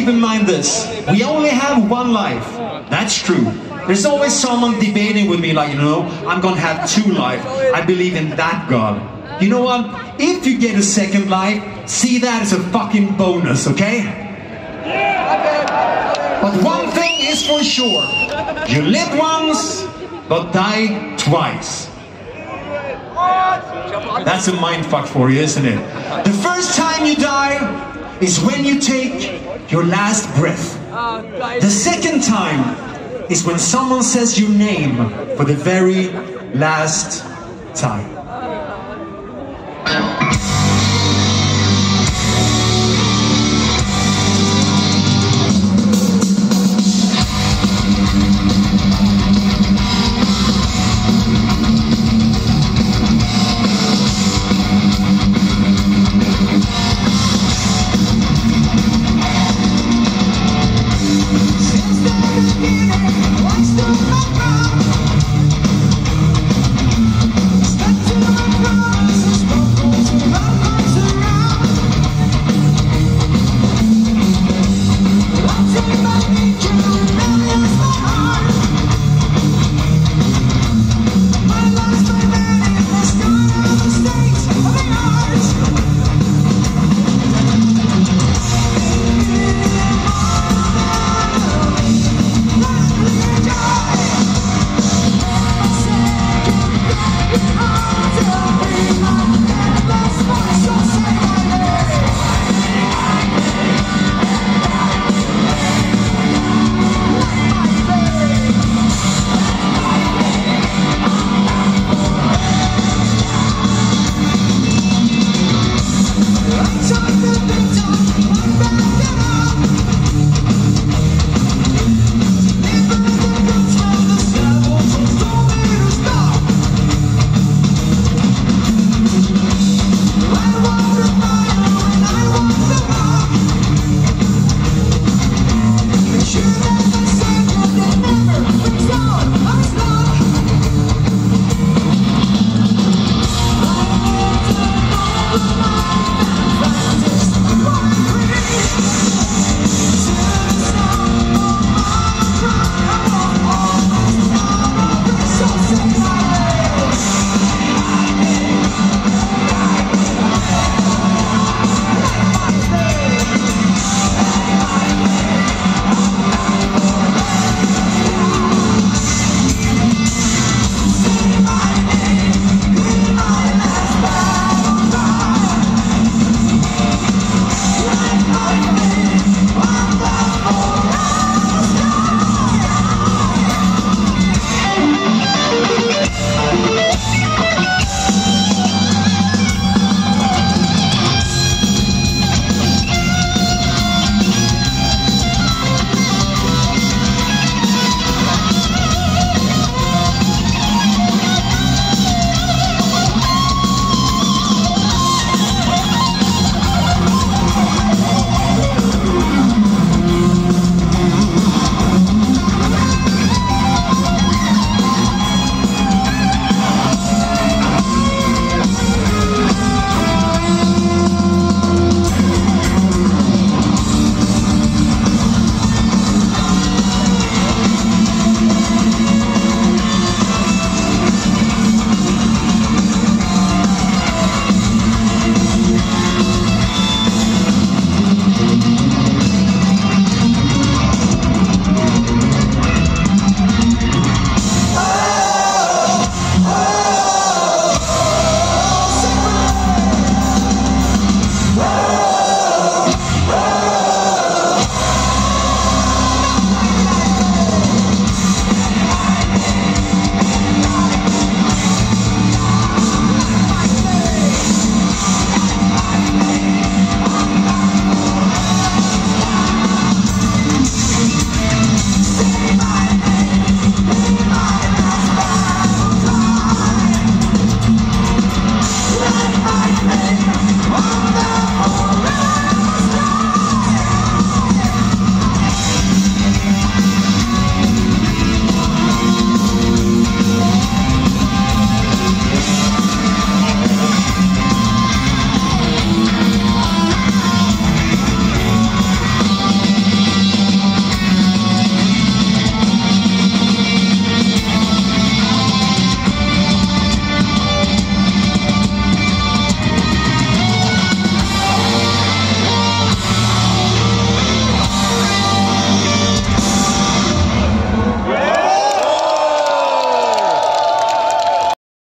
keep in mind this. We only have one life. That's true. There's always someone debating with me like, you know, I'm gonna have 2 lives. I believe in that God. You know what? If you get a second life, see that as a fucking bonus, okay? But one thing is for sure. You live once, but die twice. That's a mindfuck for you, isn't it? The first time you die is when you take your last breath. The second time is when someone says your name for the very last time.